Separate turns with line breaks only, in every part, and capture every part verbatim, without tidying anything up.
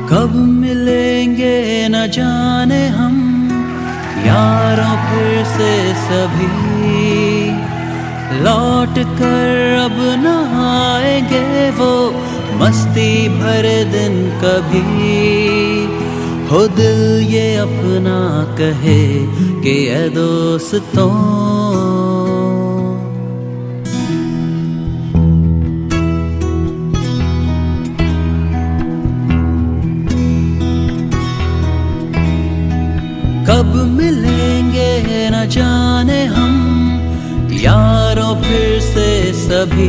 कब मिलेंगे न जाने हम यारों फिर से सभी, लौट कर अब न आएंगे वो मस्ती भरे दिन कभी। हो दिल ये अपना कहे कि ऐ दोस्तों, कब मिलेंगे न जाने हम यारों फिर से सभी,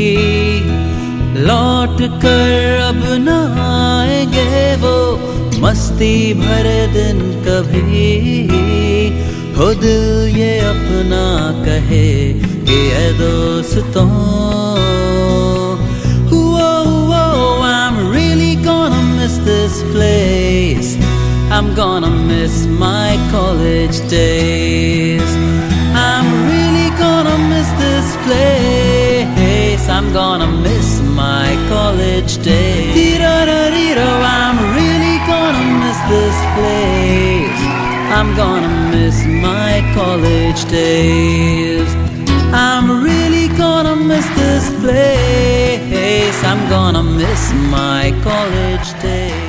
लौट कर अब न आएंगे वो मस्ती भरे दिन कभी। हो दिल ये अपना कहे कि ऐ दोस्तों, I'm really gonna miss this place, I'm gonna miss my college days. I'm really gonna miss this place, I'm gonna miss my college days. I'm really gonna miss this place, I'm gonna miss my college days. I'm really gonna miss this place, I'm gonna miss my college days.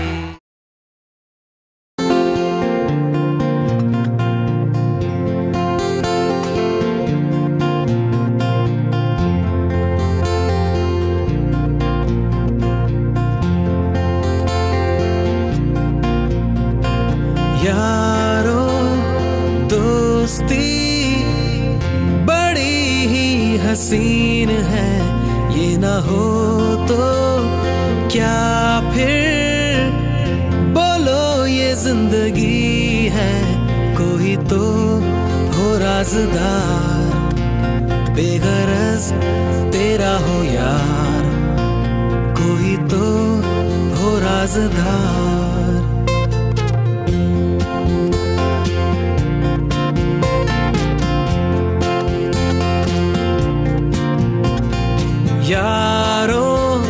यारो दोस्ती बड़ी ही हसीन है, ये ना हो तो क्या फिर बोलो ये जिंदगी है। कोई तो हो राज़दार, बेगरज तेरा हो यार, कोई तो हो राज़दार। यारो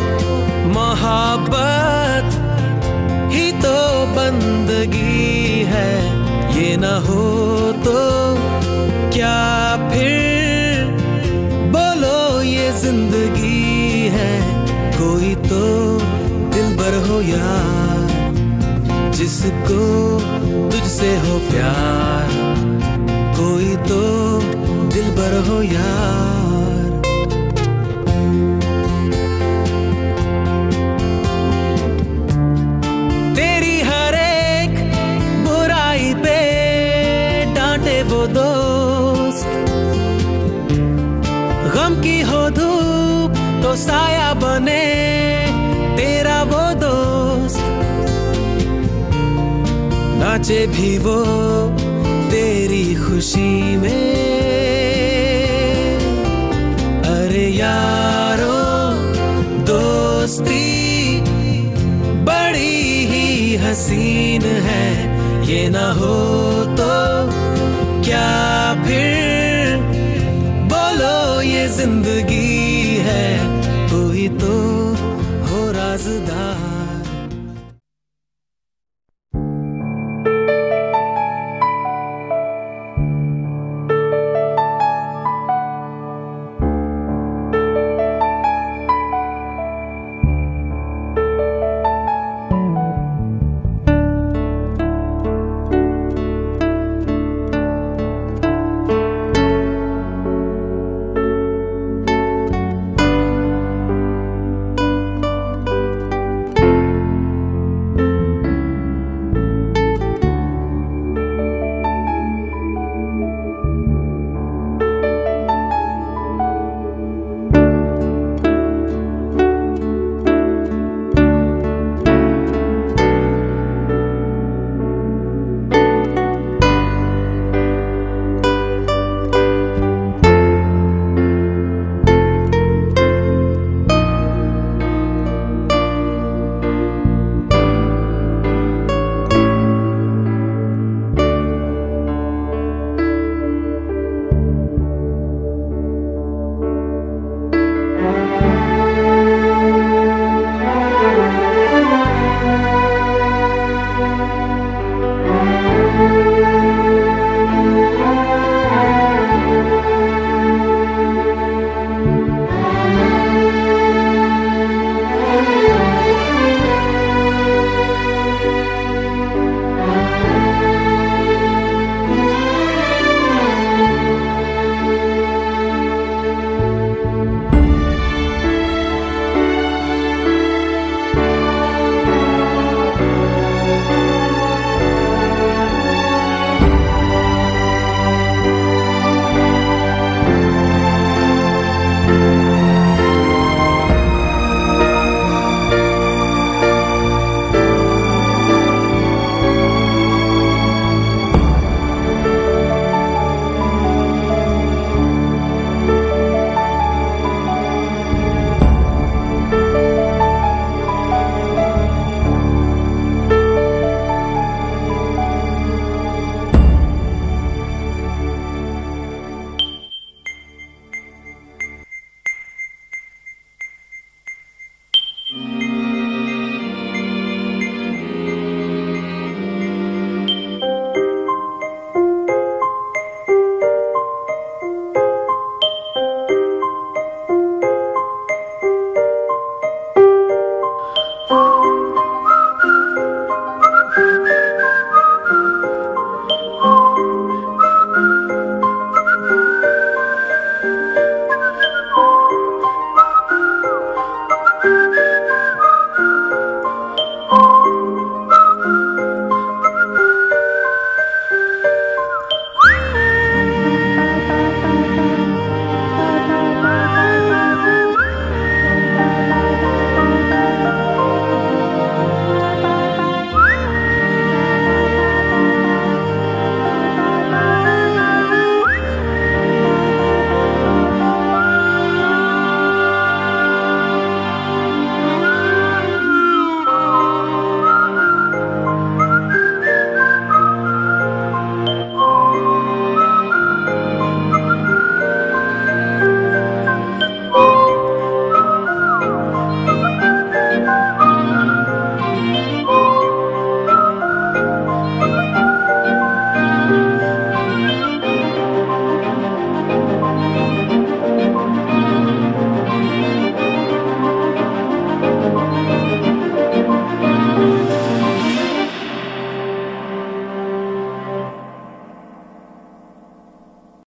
मोहब्बत ही तो बंदगी है, ये न हो तो क्या फिर बोलो ये जिंदगी है। कोई तो दिलबर हो यार, जिसको तुझसे हो प्यार, कोई तो दिलबर हो यार। वो दोस्त गम की हो धूप तो साया बने, तेरा वो दोस्त नाचे भी वो तेरी खुशी में। अरे यारो दोस्ती बड़ी ही हसीन है, ये ना हो तो क्या